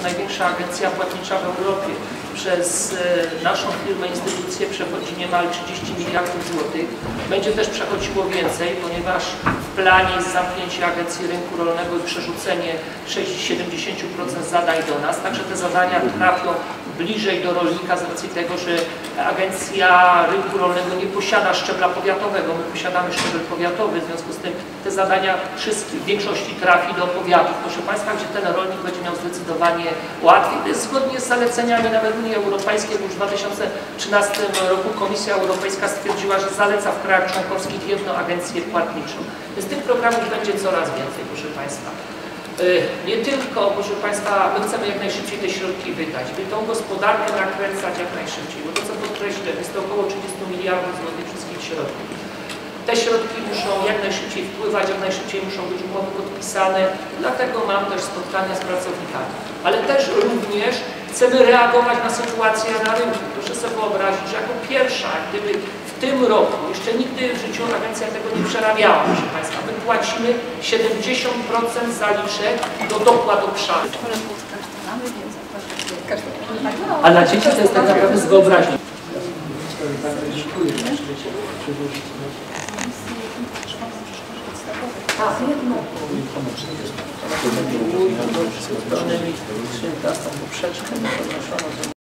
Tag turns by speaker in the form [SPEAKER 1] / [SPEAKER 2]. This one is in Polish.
[SPEAKER 1] największa agencja płatnicza w Europie. Przez naszą firmę, instytucję przechodzi niemal 30 miliardów złotych. Będzie też przechodziło więcej, ponieważ w planie jest zamknięcie agencji rynku rolnego i przerzucenie 70% zadań do nas. Także te zadania trafią bliżej do rolnika z racji tego, że agencja rynku rolnego nie posiada szczebla powiatowego. My posiadamy szczebel powiatowy, w związku z tym te zadania w większości trafi do powiatów, proszę Państwa, gdzie ten rolnik będzie miał zdecydowanie łatwiej. To jest zgodnie z zaleceniami nawet Unii Europejskiej, bo już w 2013 roku Komisja Europejska stwierdziła, że zaleca w krajach członkowskich jedną agencję płatniczą. Więc tych programów będzie coraz więcej, proszę Państwa. Nie tylko, proszę Państwa, my chcemy jak najszybciej te środki wydać, by tą gospodarkę nakręcać jak najszybciej, bo to co podkreślę, jest to około 30 miliardów złotych wszystkich środków. Te środki muszą jak najszybciej wpływać, jak najszybciej muszą być umowy podpisane, dlatego mam też spotkania z pracownikami. Ale też również chcemy reagować na sytuację na rynku. Proszę sobie wyobrazić, że jako pierwsza, gdyby w tym roku, jeszcze nigdy w życiu agencja tego nie przerabiała, proszę Państwa, my płacimy 70% zaliczek do dopłat obszaru. A dla dzieci to jest tak naprawdę z wyobraźnią. Tak,